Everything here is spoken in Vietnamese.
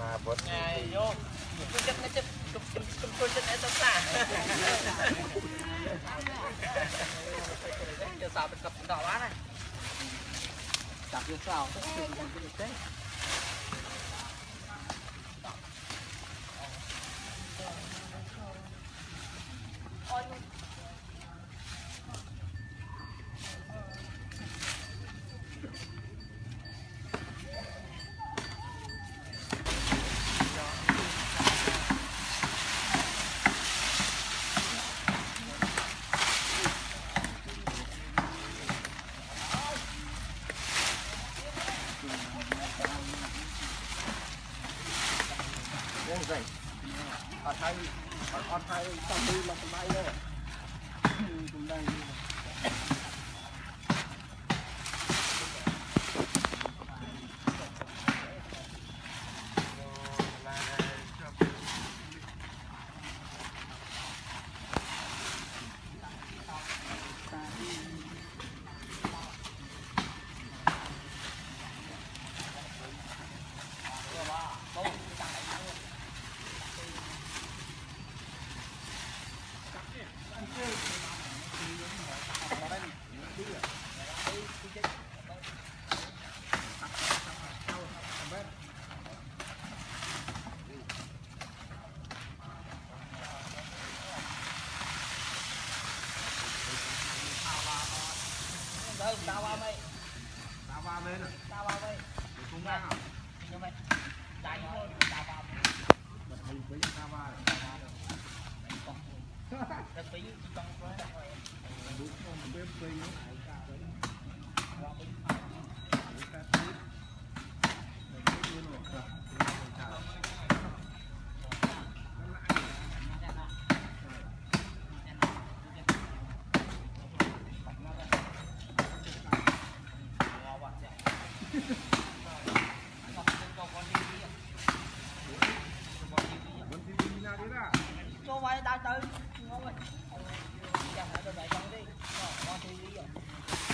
mà bớt ngày vô chất nó chất chung chất ấy tốt là giờ sao mình cặp đỏ quá này cặp giờ sao vậy ở thay xong đi mà còn bay nữa cũng đang tao vào mày tao vào mày không ra như vậy đại thôi tao vào bật hình với tao vào rất phí trong quá đúng không bếp phí cho vay đa tới ngon rồi. Chẳng phải được vậy đi. Ngon TV rồi.